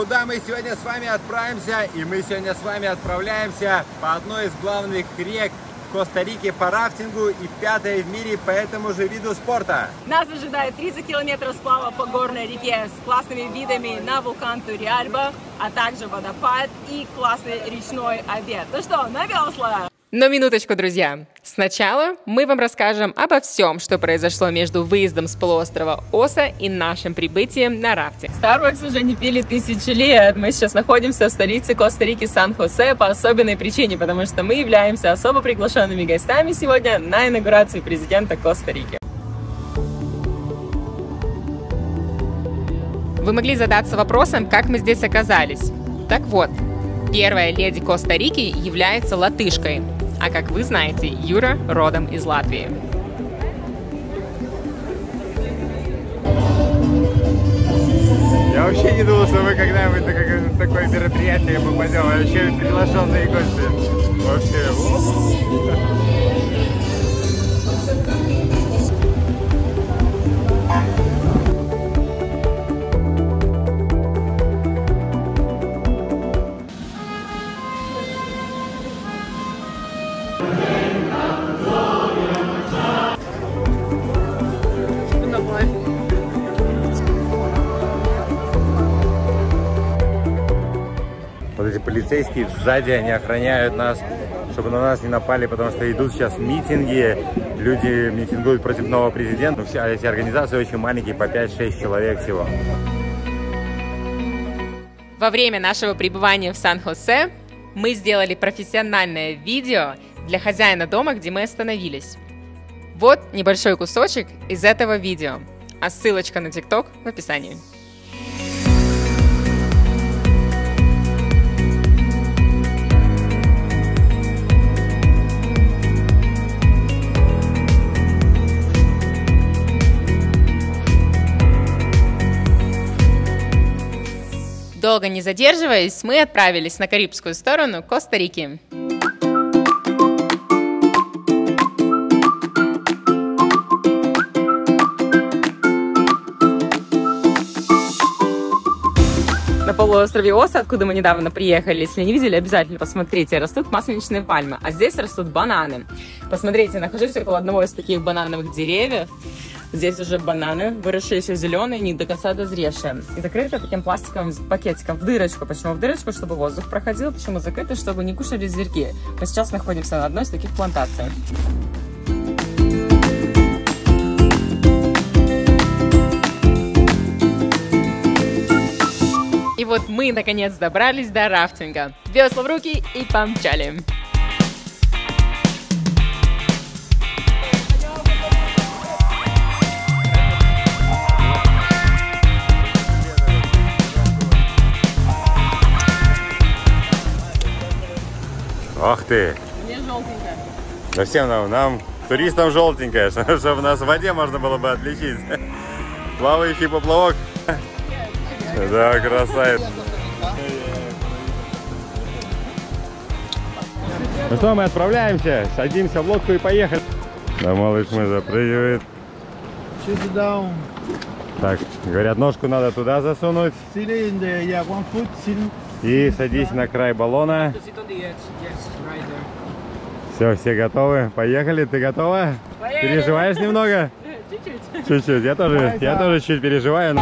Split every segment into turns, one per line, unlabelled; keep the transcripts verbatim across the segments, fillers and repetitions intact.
куда мы сегодня с вами отправимся? И мы сегодня с вами отправляемся по одной из главных рек Коста-Рики по рафтингу и пятой в мире по этому же виду спорта.
Нас ожидает тридцать километров сплава по горной реке с классными видами на вулкан Турриальба, а также водопад и классный речной обед. Ну что, на весла!
Но минуточку, друзья. Сначала мы вам расскажем обо всем, что произошло между выездом с полуострова Оса и нашим прибытием на рафте.
Starbucks уже не пили тысячи лет. Мы сейчас находимся в столице Коста-Рики Сан-Хосе по особенной причине, потому что мы являемся особо приглашенными гостями сегодня на инаугурацию президента Коста-Рики.
Вы могли задаться вопросом, как мы здесь оказались. Так вот, первая леди Коста-Рики является латышкой. А как вы знаете, Юра родом из Латвии.
Я вообще не думал, что мы когда-нибудь на такое мероприятие попадем. Вообще приглашенные гости. Вообще. Вот эти полицейские сзади, они охраняют нас, чтобы на нас не напали, потому что идут сейчас митинги, люди митингуют против нового президента. Ну, все эти организации очень маленькие, по пять-шесть человек всего.
Во время нашего пребывания в Сан-Хосе мы сделали профессиональное видео для хозяина дома, где мы остановились. Вот небольшой кусочек из этого видео, а ссылочка на ТикТок в описании. Долго не задерживаясь, мы отправились на карибскую сторону Коста-Рики.
На полуострове Оса, откуда мы недавно приехали, если не видели, обязательно посмотрите, растут масленичные пальмы, а здесь растут бананы. Посмотрите, нахожусь около одного из таких банановых деревьев. Здесь уже бананы, выросшие еще зеленые, не до конца дозревшие. И закрыто таким пластиковым пакетиком в дырочку. Почему в дырочку? Чтобы воздух проходил. Почему закрыто? Чтобы не кушали зверьки. Мы сейчас находимся на одной из таких плантаций.
И вот мы наконец добрались до рафтинга. Весла в руки и помчали.
Ах ты!
Мне желтенькая.
Да всем нам, нам, туристам желтенькая, чтобы нас в воде можно было бы отличить. Плавающий поплавок. Да, красавец. Ну что, мы отправляемся, садимся в лодку и поехали. Да, малыш мой запрыгивает. Так, говорят, ножку надо туда засунуть. И садись на край баллона. Все, все готовы? Поехали, ты готова? Поехали. Переживаешь немного? Чуть-чуть. Чуть-чуть, я тоже, я тоже чуть переживаю.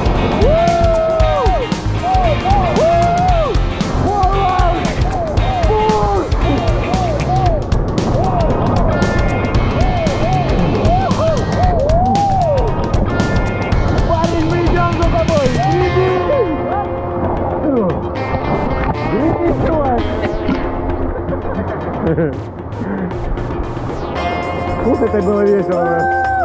Ух, это было весело.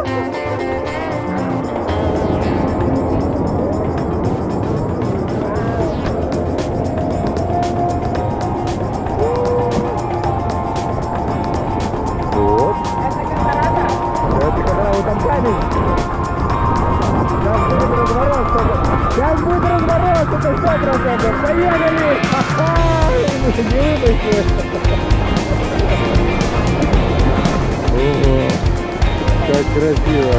Вот. Это когда там камень. Сейчас будет разворот. Сейчас будет разворот. Это сто процентов. Поехали. Ого, как красиво.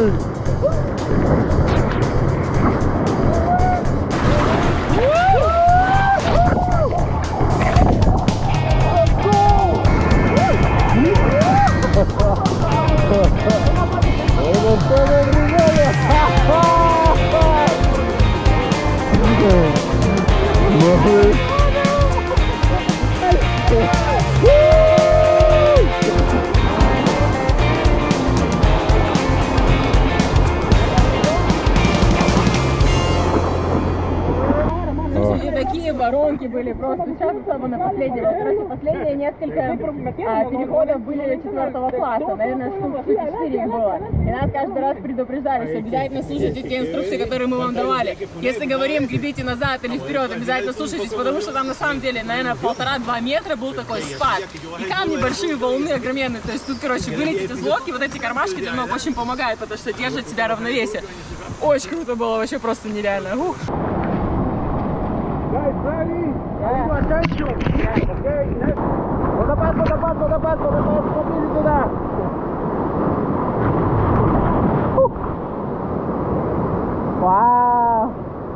Такие воронки были просто сейчас, особенно последние, короче, последние несколько а, переходов были четвертого класса, наверное, штук четыре их было. И нас каждый раз предупреждали, что обязательно слушайте те инструкции, которые мы вам давали. Если говорим, глядите назад или вперед, обязательно слушайтесь, потому что там на самом деле, наверное, полтора-два метра был такой спад. И камни большие, волны огроменные, то есть тут, короче, вылететь из лодки, вот эти кармашки для ног очень помогают, потому что держат себя в равновесие. Очень круто было, вообще просто нереально. Ух.
Водопад, водопад, водопад, водопад, смотрите туда.
Вау!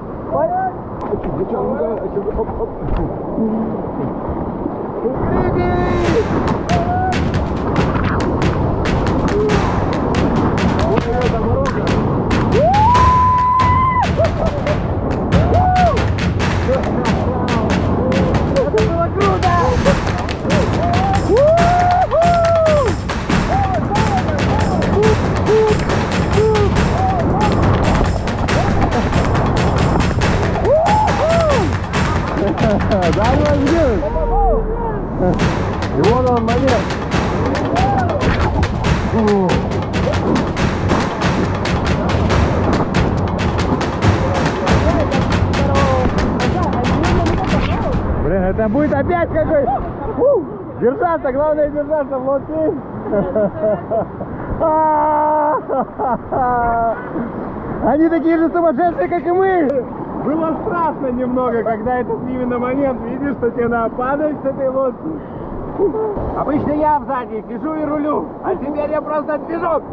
Да, не возьмет. И вот он момент. Блин, это будет опять какой. Держаться, главное держаться в лодке. Они такие же сумасшедшие, как и мы. Было страшно немного, когда этот именно момент видишь, что тебе надо падать с этой лодки. Обычно я сзади сижу и рулю, а теперь я просто движок.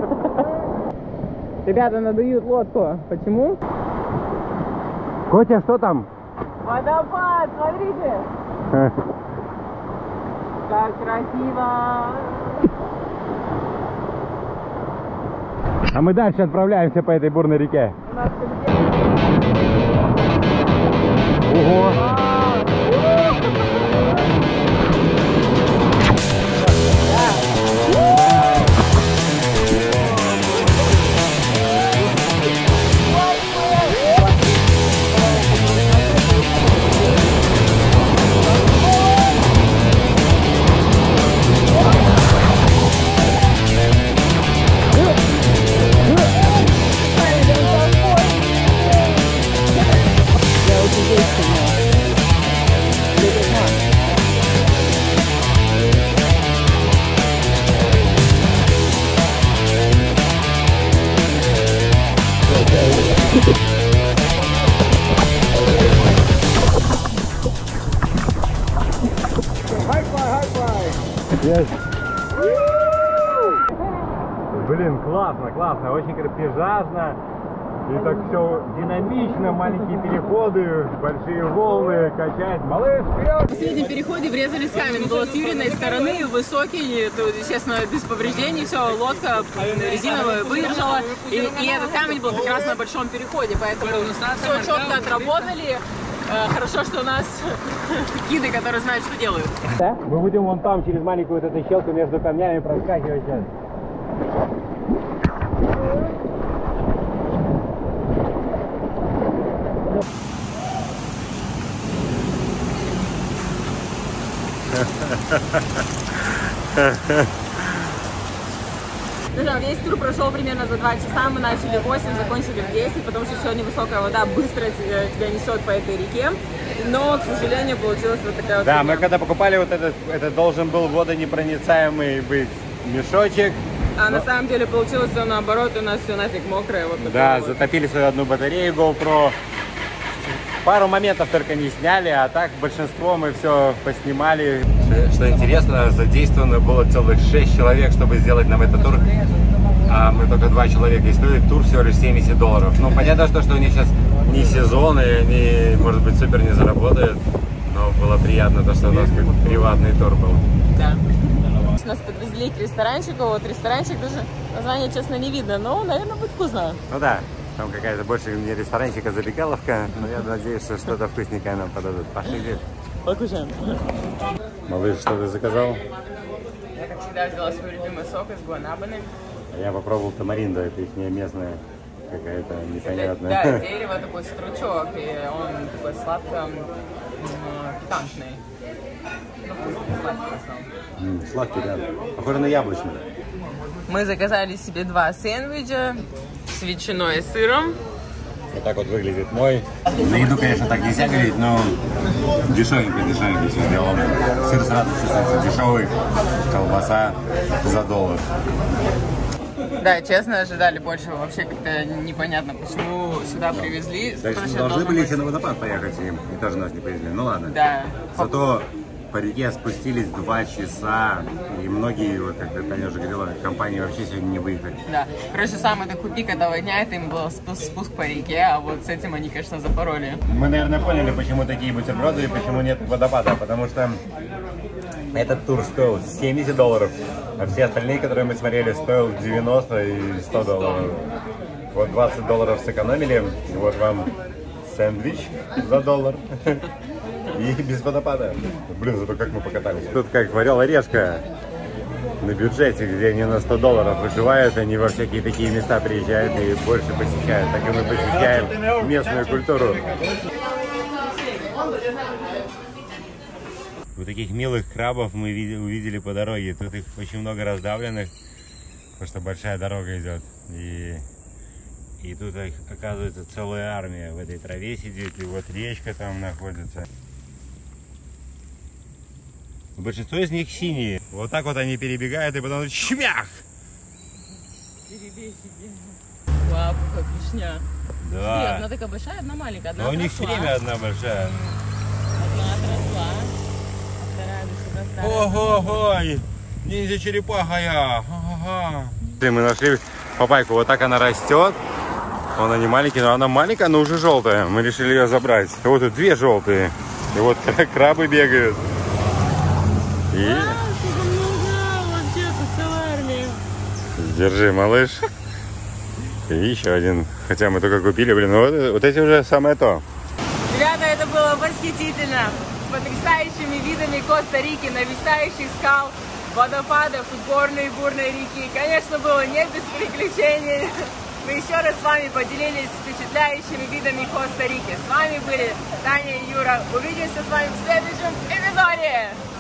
Ребята надуют лодку. Почему?
Котя, что там?
Водопад, смотрите! Как красиво!
А мы дальше отправляемся по этой бурной реке. Ого! Yes. Блин, классно, классно, очень пейзажно. И так все динамично, маленькие переходы, большие волны, качать. Малыш, вперед!
В последнем переходе врезались в камень. Голос Юриной стороны, высокий, тут, естественно, без повреждений, все, лодка резиновая выдержала. И, и этот камень был как раз на большом переходе, поэтому все четко отработали. Хорошо, что у нас гиды, которые знают, что делают.
Да? Мы будем вон там, через маленькую вот эту щелку между камнями проскакивать сейчас.
Ну да, весь тур прошел примерно за два часа, мы начали в восемь, закончили в десять, потому что сегодня высокая вода быстро тебя несет по этой реке, но, к сожалению, получилась вот такая вот
Да,
фигня.
Мы когда покупали вот этот, это должен был водонепроницаемый быть мешочек.
А
но...
на самом деле получилось все наоборот, у нас все нафиг мокрое. Вот
да,
вот.
Затопили свою одну батарею GoPro. Пару моментов только не сняли, а так большинство мы все поснимали. Что интересно, задействовано было целых шесть человек, чтобы сделать нам этот тур. а мы только два человека, и стоит тур всего лишь семьдесят долларов. Ну, понятно, что, что у них сейчас не сезон, и они, может быть, супер не заработают, но было приятно, то, что у нас как приватный тур был.
Да. Нас подвезли к ресторанчику, вот ресторанчик даже, название, честно, не видно, но, наверное, будет вкусно.
Ну да, там какая-то больше не ресторанчик, а забегаловка, но я надеюсь, что что-то вкусненькое нам подадут. Пошли здесь.
Покушаем.
Малыш, что ты заказал?
Я, как всегда, взяла свой любимый сок из гуанабаны.
Я попробовал тамаринду, это их не местная какая-то непонятная.
Да, дерево, такой стручок, и он такой сладко-пикантный. Ну, вкусный, сладкий в основном.
Mm, сладкий, да. Похоже на яблочный.
Мы заказали себе два сэндвича с ветчиной и сыром.
Вот так вот выглядит мой. На еду, конечно, так нельзя говорить, но дешевенько, дешевенько все сделано. Сыр сразу чувствуется дешевый, колбаса за доллар.
Да, честно, ожидали больше. Вообще как-то непонятно, почему сюда привезли.
Да, должны были быть... еще на водопад поехать и, и тоже нас не привезли. Ну ладно.
Да.
Зато по реке спустились два часа, и многие, вот, как Таня уже говорила, компании вообще сегодня не выехали.
Да. Короче, самый такой пик этого дня, это им был спуск по реке, а вот с этим они, конечно, запороли.
Мы, наверное, поняли, почему такие бутерброды и почему нет водопада, потому что этот тур стоил семьдесят долларов, а все остальные, которые мы смотрели, стоил девяносто и сто долларов. Вот двадцать долларов сэкономили, и вот вам сэндвич за доллар. И без водопада. Блин, зато как мы покатались. Тут как в Орел-Орешка на бюджете, где они на сто долларов выживают, они во всякие такие места приезжают и больше посещают. Так и мы посещаем местную культуру. Вот таких милых крабов мы увидели по дороге. Тут их очень много раздавленных, потому что большая дорога идет. И, и тут их, оказывается, целая армия в этой траве сидит. И вот речка там находится. Большинство из них синие. Вот так вот они перебегают и потом чмях!
Лапка, клешня.
Да.
Смотри, одна такая большая, одна маленькая. Одна
Но у них все время одна большая.
Одна отросла. Вторая до сюда.
Ого-го! Ниндзя-черепаха я! Ага. Мы нашли папайку. Вот так она растет. Она не маленькая, но она маленькая, но уже желтая. Мы решили ее забрать. И вот тут две желтые. И вот крабы бегают. И...
А, вообще-то целая армия.
Держи, малыш. И еще один. Хотя мы только купили, блин, ну вот, вот эти уже самое то.
Ребята, это было восхитительно. С потрясающими видами Коста-Рики, нависающих скал, водопадов и горной и бурной реки. Конечно, было не без приключений. Мы еще раз с вами поделились впечатляющими видами Коста-Рики. С вами были Таня и Юра. Увидимся с вами в следующем эпизоде.